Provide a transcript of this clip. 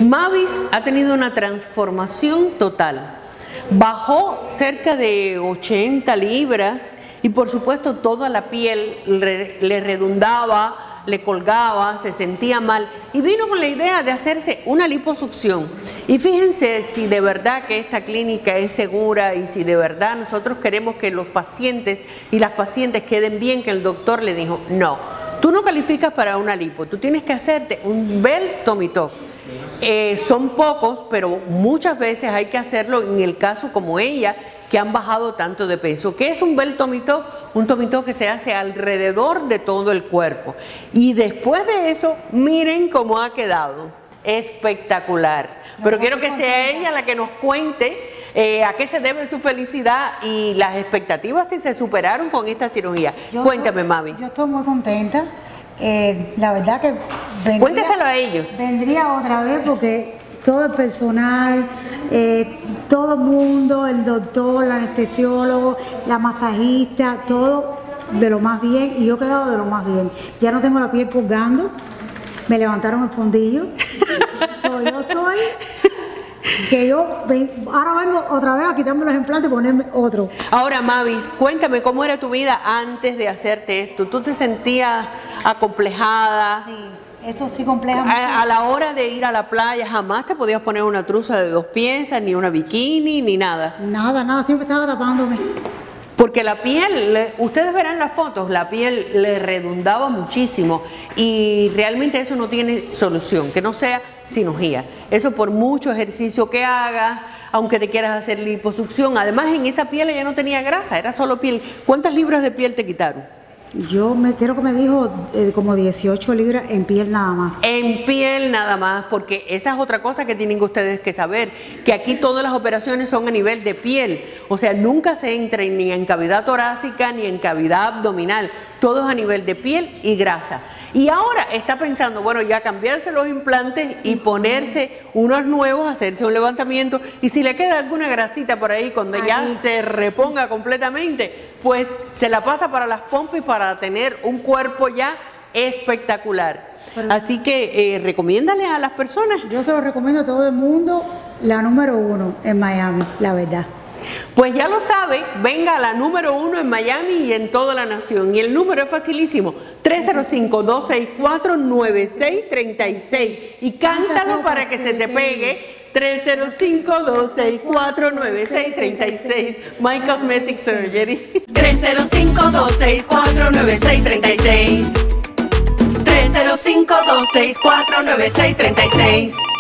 Mavis ha tenido una transformación total. Bajó cerca de 80 libras y por supuesto toda la piel le redundaba, le colgaba, se sentía mal y vino con la idea de hacerse una liposucción. Y fíjense si de verdad que esta clínica es segura y si de verdad nosotros queremos que los pacientes y las pacientes queden bien, que el doctor le dijo, no, tú no calificas para una lipo, tú tienes que hacerte un bel tummy tuck. Son pocos, pero muchas veces hay que hacerlo en el caso como ella, que han bajado tanto de peso. ¿Qué es un bel tummy tuck? Un tummy tuck que se hace alrededor de todo el cuerpo. Y después de eso, miren cómo ha quedado. Espectacular. Pero quiero que sea ella la que nos cuente a qué se debe su felicidad y las expectativas si se superaron con esta cirugía. Cuéntame, Mavis. Yo estoy muy contenta. La verdad que cuéntaselo a ellos. Vendría otra vez porque todo el personal, todo el mundo, el doctor, el anestesiólogo, la masajista, todo de lo más bien y yo he quedado de lo más bien. Ya no tengo la piel colgando, me levantaron el fondillo. Yo estoy que ahora vengo otra vez a quitarme los implantes y ponerme otro. Ahora, Mavis, cuéntame cómo era tu vida antes de hacerte esto. ¿Tú te sentías acomplejada? Sí, eso sí, compleja. A la hora de ir a la playa jamás te podías poner una truza de 2 piezas, ni una bikini, ni nada. Nada, siempre estaba tapándome. Porque la piel, ustedes verán las fotos, la piel le redundaba muchísimo y realmente eso no tiene solución, que no sea cirugía. Eso por mucho ejercicio que hagas, aunque te quieras hacer liposucción. Además en esa piel ella no tenía grasa, era solo piel. ¿Cuántas libras de piel te quitaron? Creo que me dijo como 18 libras en piel nada más. En piel nada más, porque esa es otra cosa que tienen ustedes que saber, que aquí todas las operaciones son a nivel de piel, o sea, nunca se entra ni en cavidad torácica ni en cavidad abdominal, todo es a nivel de piel y grasa. Y ahora está pensando, bueno, ya cambiarse los implantes y ponerse unos nuevos, hacerse un levantamiento y si le queda alguna grasita por ahí cuando ya se reponga completamente, pues se la pasa para las pompas para tener un cuerpo ya espectacular. Así que recomiéndale a las personas. Yo se lo recomiendo a todo el mundo, la número 1 en Miami, la verdad. Pues ya lo sabe, venga a la número 1 en Miami y en toda la nación. Y el número es facilísimo, 305-264-9636. Y cántalo para que se te pegue, 305-264-9636. My Cosmetic Surgery. 305-264-9636. 305-264-9636.